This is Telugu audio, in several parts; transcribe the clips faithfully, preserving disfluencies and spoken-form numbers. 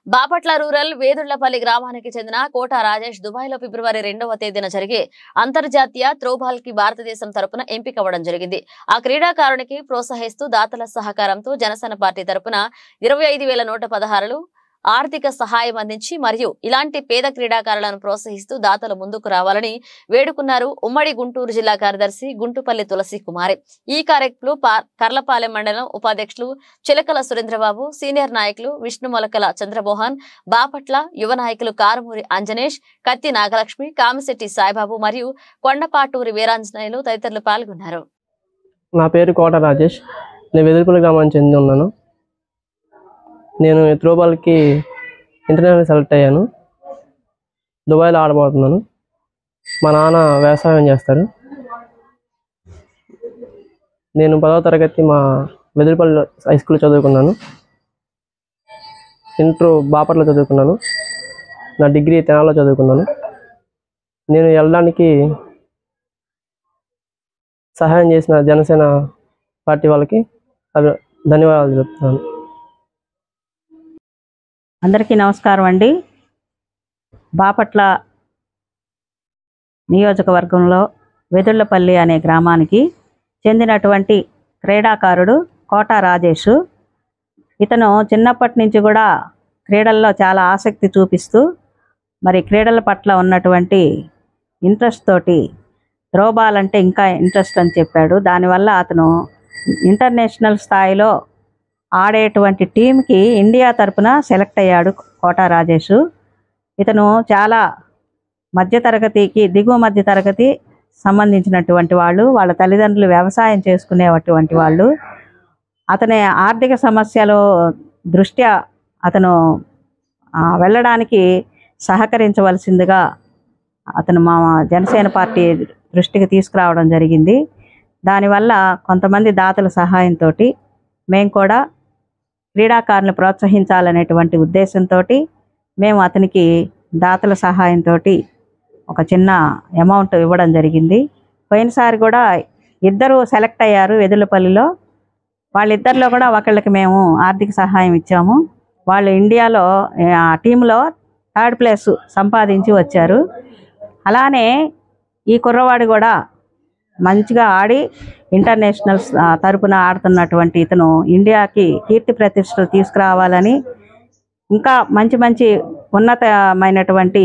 బాపట్ల రూరల్ వేదుళ్లపల్లి గ్రామానికి చెందిన కోట రాజేష్ దుబాయ్ లో ఫిబ్రవరి రెండవ తేదీన జరిగే అంతర్జాతీయ త్రోబాల్ కి భారతదేశం తరపున ఎంపికవ్వడం జరిగింది. ఆ క్రీడాకారునికి ప్రోత్సహిస్తూ దాతల సహకారంతో జనసేన పార్టీ తరపున ఇరవై ఐదు వేల నూట పదహారులు ఆర్థిక సహాయం అందించి మరియు ఇలాంటి పేద క్రీడాకారులను ప్రోత్సహిస్తూ దాతలు ముందుకు రావాలని వేడుకున్నారు ఉమ్మడి గుంటూరు జిల్లా కార్యదర్శి గుంటుపల్లి తులసి కుమారి. ఈ కార్యక్రమంలో కర్లపాలెం మండలం ఉపాధ్యక్షులు చిలకల సురేంద్రబాబు, సీనియర్ నాయకులు విష్ణుమొలకల చంద్రమోహన్, బాపట్ల యువ నాయకులు కారుమూరి అంజనేష్, కత్తి నాగలక్ష్మి, కామిశెట్టి సాయిబాబు మరియు కొండపాటూరి వీరాంజనేయులు తదితరులు పాల్గొన్నారు. నా పేరు కోట రాజేష్. నేను వెదురుపల్లి గ్రామానికి చెంది ఉన్నాను. నేను త్రోబాల్కి ఇంటర్నేషనల్ సెలెక్ట్ అయ్యాను. దుబాయ్లో ఆడబోతున్నాను. మా నాన్న వ్యవసాయం చేస్తారు. నేను పదవ తరగతి మా వెదురుపల్లి హై స్కూల్ చదువుకున్నాను. ఇంటర్ బాపట్ల చదువుకున్నాను. నా డిగ్రీ తెనాల్లో చదువుకున్నాను. నేను వెళ్ళడానికి సహాయం చేసిన జనసేన పార్టీ వాళ్ళకి ధన్యవాదాలు చెప్తున్నాను. అందరికీ నమస్కారం అండి. బాపట్ల నియోజకవర్గంలో వెదుళ్లపల్లి అనే గ్రామానికి చెందినటువంటి క్రీడాకారుడు కోట రాజేష్. ఇతను చిన్నప్పటి నుంచి కూడా క్రీడల్లో చాలా ఆసక్తి చూపిస్తూ మరి క్రీడల పట్ల ఉన్నటువంటి ఇంట్రెస్ట్ తోటి త్రోబాల్ అంటే ఇంకా ఇంట్రెస్ట్ అని చెప్పాడు. దానివల్ల అతను ఇంటర్నేషనల్ స్థాయిలో ఆడేటువంటి టీంకి ఇండియా తరపున సెలెక్ట్ అయ్యాడు కోట రాజేష్. ఇతను చాలా మధ్యతరగతికి దిగువ మధ్య తరగతి సంబంధించినటువంటి వాళ్ళు. వాళ్ళ తల్లిదండ్రులు వ్యవసాయం చేసుకునేటువంటి వాళ్ళు. అతని ఆర్థిక సమస్యల దృష్ట్యా అతను వెళ్ళడానికి సహకరించవలసిందిగా అతను మా జనసేన పార్టీ దృష్టికి తీసుకురావడం జరిగింది. దానివల్ల కొంతమంది దాతల సహాయంతో మేము కూడా క్రీడాకారులను ప్రోత్సహించాలనేటువంటి ఉద్దేశంతో మేము అతనికి దాతల సహాయంతో ఒక చిన్న అమౌంట్ ఇవ్వడం జరిగింది. పోయినసారి కూడా ఇద్దరు సెలెక్ట్ అయ్యారు వెదులపల్లిలో. వాళ్ళిద్దరిలో కూడా ఒకళ్ళకి మేము ఆర్థిక సహాయం ఇచ్చాము. వాళ్ళు ఇండియాలో ఆ టీంలో థర్డ్ ప్లేస్ సంపాదించి వచ్చారు. అలానే ఈ కుర్రవాడు కూడా మంచిగా ఆడి ఇంటర్నేషనల్ తరపున ఆడుతున్నటువంటి ఇతను ఇండియాకి కీర్తి ప్రతిష్టలు తీసుకురావాలని, ఇంకా మంచి మంచి ఉన్నతమైనటువంటి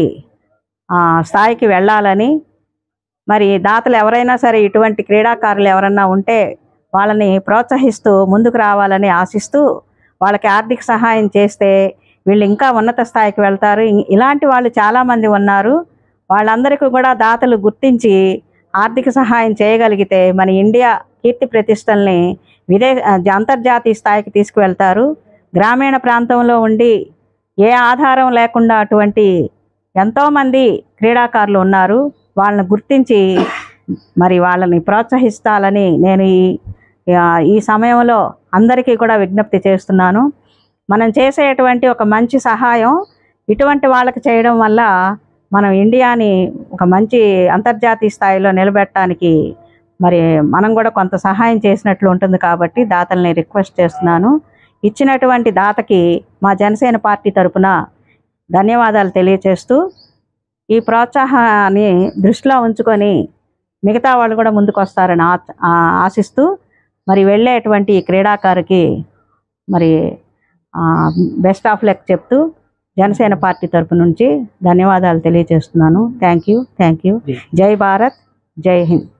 స్థాయికి వెళ్ళాలని, మరి దాతలు ఎవరైనా సరే ఇటువంటి క్రీడాకారులు ఎవరన్నా ఉంటే వాళ్ళని ప్రోత్సహిస్తూ ముందుకు రావాలని ఆశిస్తూ వాళ్ళకి ఆర్థిక సహాయం చేస్తే వీళ్ళు ఇంకా ఉన్నత స్థాయికి వెళ్తారు. ఇలాంటి వాళ్ళు చాలామంది ఉన్నారు. వాళ్ళందరికీ కూడా దాతలు గుర్తించి ఆర్థిక సహాయం చేయగలిగితే మన ఇండియా కీర్తి ప్రతిష్టల్ని విదే అంతర్జాతీయ స్థాయికి తీసుకువెళ్తారు. గ్రామీణ ప్రాంతంలో ఉండి ఏ ఆధారం లేకుండా అటువంటి ఎంతోమంది క్రీడాకారులు ఉన్నారు. వాళ్ళని గుర్తించి మరి వాళ్ళని ప్రోత్సహిస్తాలని నేను ఈ ఈ సమయంలో అందరికీ కూడా విజ్ఞప్తి చేస్తున్నాను. మనం చేసేటువంటి ఒక మంచి సహాయం ఇటువంటి వాళ్ళకి చేయడం వల్ల మనం ఇండియాని ఒక మంచి అంతర్జాతీయ స్థాయిలో నిలబెట్టడానికి మరి మనం కూడా కొంత సహాయం చేసినట్లు ఉంటుంది. కాబట్టి దాతల్ని రిక్వెస్ట్ చేస్తున్నాను. ఇచ్చినటువంటి దాతకి మా జనసేన పార్టీ తరపున ధన్యవాదాలు తెలియచేస్తూ ఈ ప్రోత్సాహాన్ని దృష్టిలో ఉంచుకొని మిగతా వాళ్ళు కూడా ముందుకు వస్తారని ఆశిస్తూ మరి వెళ్ళేటువంటి క్రీడాకారుకి మరి బెస్ట్ ఆఫ్ లక్ చెప్తూ జనసేన పార్టీ తరపు నుంచి ధన్యవాదాలు తెలియజేస్తున్నాను. థ్యాంక్ యూ థ్యాంక్ యూ జై భారత్, జై హింద్.